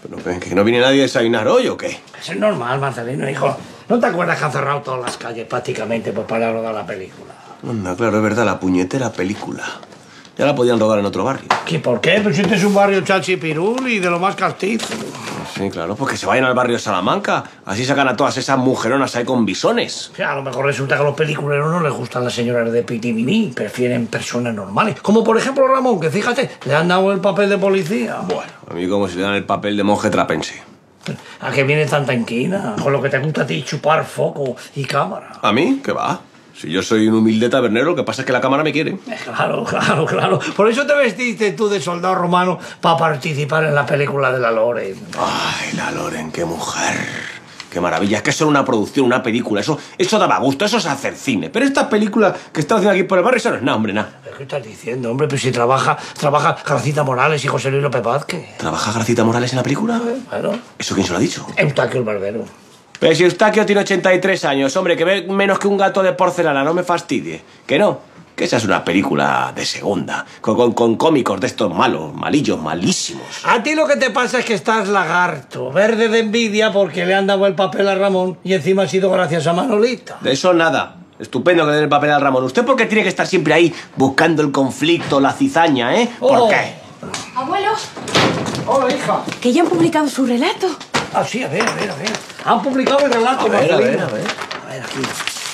¿Pero que no viene nadie a desayunar hoy o qué? Eso es normal, Marcelino, hijo. ¿No te acuerdas que han cerrado todas las calles prácticamente pues, para rodar la película? Anda, claro, es verdad, la puñetera película. Ya la podían rodar en otro barrio. ¿Qué por qué? Pues este es un barrio chachipirul y de lo más castizo. Sí, claro, pues que se vayan al barrio de Salamanca. Así sacan a todas esas mujeronas ahí con bisones. O sea, a lo mejor resulta que a los peliculeros no les gustan las señoras de pitiminí, prefieren personas normales. Como por ejemplo Ramón, que fíjate, le han dado el papel de policía. Bueno, a mí como si le dan el papel de monje trapense. ¿A qué viene tanta inquina? Con lo que te gusta a ti chupar foco y cámara. ¿A mí? ¿Qué va? Si yo soy un humilde tabernero, lo que pasa es que la cámara me quiere. Claro, claro, claro. Por eso te vestiste tú de soldado romano para participar en la película de la Loren. Ay, la Loren, qué mujer. Qué maravilla. Es que es solo una producción, una película. Eso daba gusto, eso es hacer cine. Pero esta película que está haciendo aquí por el barrio, eso no es nada, hombre, nada. ¿Qué estás diciendo, hombre? Pues si trabaja Gracita Morales y José Luis López Vázquez. ¿Trabaja Gracita Morales en la película? Bueno. ¿Eso quién se lo ha dicho? Eustaquio el barbero. Pero si Eustaquio tiene 83 años, hombre, que ve menos que un gato de porcelana, no me fastidie. ¿Que no? Que esa es una película de segunda, con cómicos de estos malos, malillos, malísimos. A ti lo que te pasa es que estás lagarto, verde de envidia porque le han dado el papel a Ramón y encima ha sido gracias a Manolita. De eso nada. Estupendo que le den el papel al Ramón. ¿Usted por qué tiene que estar siempre ahí buscando el conflicto, la cizaña, eh? ¿Por qué? Abuelo. Hola, hija. Que ya han publicado su relato. Ah, sí, a ver. Han publicado el relato, Marcelino. A ver, aquí.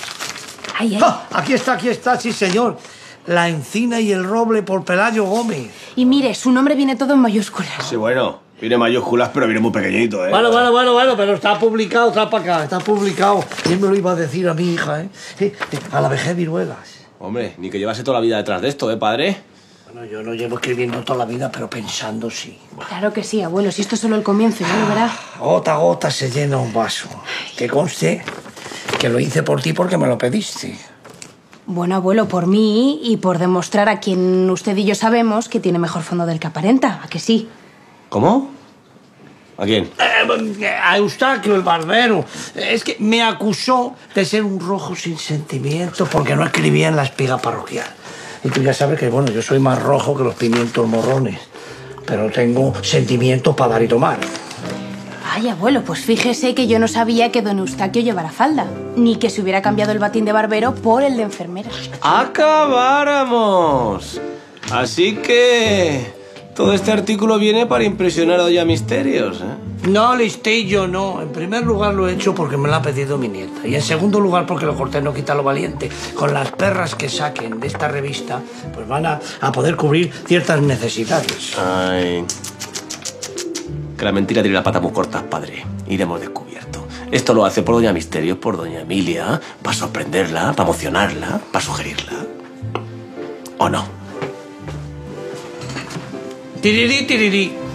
Ay. Ah, aquí está, sí, señor. La encina y el roble por Pelayo Gómez. Y mire, su nombre viene todo en mayúsculas. Sí, bueno, viene mayúsculas, pero viene muy pequeñito, ¿eh? Bueno, pero está publicado, trae para acá, está publicado. ¿Quién me lo iba a decir a mi hija, eh? A la vejez viruelas. Hombre, ni que llevase toda la vida detrás de esto, ¿eh, padre? Bueno, yo no llevo escribiendo toda la vida, pero pensando sí. Claro que sí, abuelo, si esto es solo el comienzo, ya lo verá. Gota a gota se llena un vaso. Que conste que lo hice por ti porque me lo pediste. Bueno, abuelo, por mí y por demostrar a quien usted y yo sabemos que tiene mejor fondo del que aparenta, ¿a que sí? ¿Cómo? ¿A quién? A Eustaquio, el barbero. Es que me acusó de ser un rojo sin sentimientos porque no escribía en la espiga parroquial. Y tú ya sabes que, bueno, yo soy más rojo que los pimientos morrones. Pero tengo sentimientos para dar y tomar. Ay, abuelo, pues fíjese que yo no sabía que don Eustaquio llevara falda. Ni que se hubiera cambiado el batín de barbero por el de enfermera. ¡Acabáramos! Así que... todo este artículo viene para impresionar a Doña Misterios, ¿eh? No, listillo, no. En primer lugar lo he hecho porque me lo ha pedido mi nieta. Y en segundo lugar porque lo cortés no quita lo valiente. Con las perras que saquen de esta revista, pues van a poder cubrir ciertas necesidades. Ay... que la mentira tiene las patas muy cortas, padre. Iremos descubierto. Esto lo hace por Doña Misterios, por Doña Emilia, para sorprenderla, para emocionarla, para sugerirla. ¿O no? Tirirí, tirirí.